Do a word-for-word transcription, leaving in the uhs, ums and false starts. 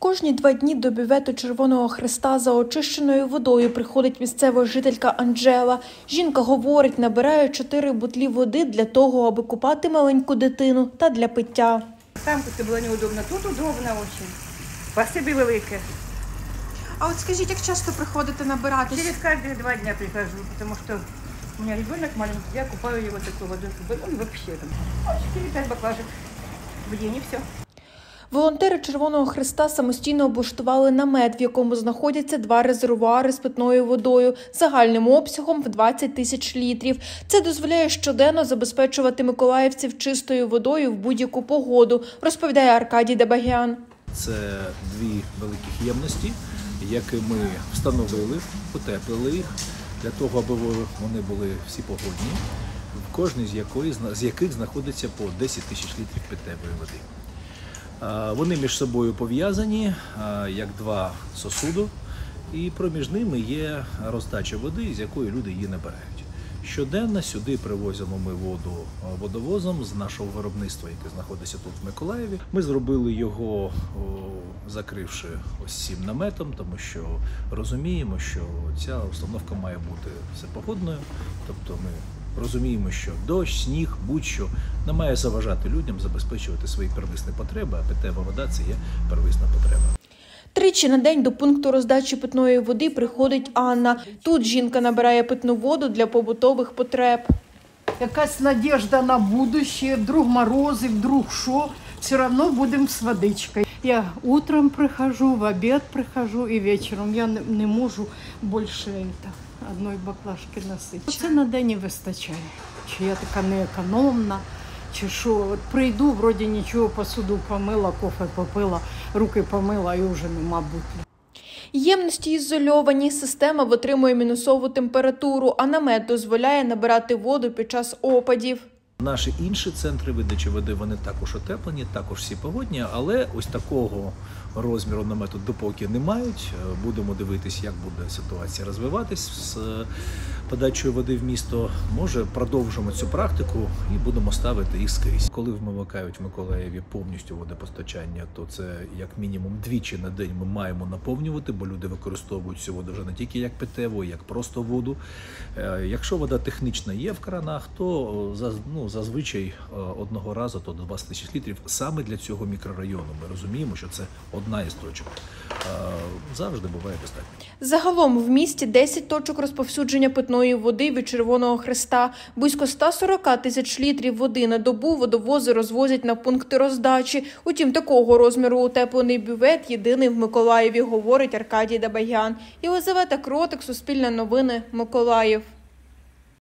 Кожні два дні до бювету Червоного Хреста за очищеною водою приходить місцева жителька Анжела. Жінка говорить, набирає чотири бутлі води для того, аби купати маленьку дитину та для пиття. Там це було неудобно, тут удобно дуже. Спасибі велике. А от скажіть, як часто приходите набирати? Через кожні два дні прихожу, тому що у мене дитина маленький, я купаю його таку воду, щоб він взагалі там. четыре-пять баклажек в день і все. Волонтери Червоного Хреста самостійно облаштували намет, в якому знаходяться два резервуари з питною водою загальним обсягом в двадцять тисяч літрів. Це дозволяє щоденно забезпечувати миколаївців чистою водою в будь-яку погоду, розповідає Аркадій Дебагян. Це дві великих ємності, які ми встановили, утеплили їх, для того, аби вони були всі погодні, в кожній з, якої, з яких знаходиться по десять тисяч літрів питної води. Вони між собою пов'язані, як два сосуди, і проміж ними є роздача води, з якої люди її набирають. Щоденно сюди привозимо ми воду водовозом з нашого виробництва, яке знаходиться тут в Миколаєві. Ми зробили його, закривши ось цим наметом, тому що розуміємо, що ця установка має бути всепогодною, тобто ми розуміємо, що дощ, сніг, будь-що не має заважати людям забезпечувати свої первісні потреби, а питна вода – це є первісна потреба. Тричі на день до пункту роздачі питної води приходить Анна. Тут жінка набирає питну воду для побутових потреб. Якась надежда на будущее, вдруг морози, вдруг що, все одно будемо з водичкою. Я утром прихожу, в обід прихожу і вечором. Я не можу більше одної баклажки носити. Це на день не вистачає. Чи я така неекономна, чи що. От прийду, вроді нічого, посуду помила, кофе попила, руки помила і вже нема бутлі. Ємності ізольовані, система витримує мінусову температуру, а намет дозволяє набирати воду під час опадів. Наші інші центри видачі води, вони також утеплені, також всі погодні, але ось такого розміру намету допоки не мають. Будемо дивитися, як буде ситуація розвиватись з подачою води в місто. Може, продовжимо цю практику і будемо ставити їх скрізь. Коли вмикають в Миколаєві повністю водопостачання, то це як мінімум двічі на день ми маємо наповнювати, бо люди використовують цю воду вже не тільки як питеву, як просто воду. Якщо вода технічна є в кранах, то ну, зазвичай одного разу то двадцять тисяч літрів саме для цього мікрорайону. Ми розуміємо, що це одна із точок. Завжди буває достатньо. Загалом в місті десять точок розповсюдження питної води від Червоного Хреста. Близько ста сорока тисяч літрів води на добу водовози розвозять на пункти роздачі. Утім, такого розміру утеплений бювет єдиний в Миколаєві, говорить Аркадій Дебагян. Єлизавета Кротик, Суспільне новини, Миколаїв.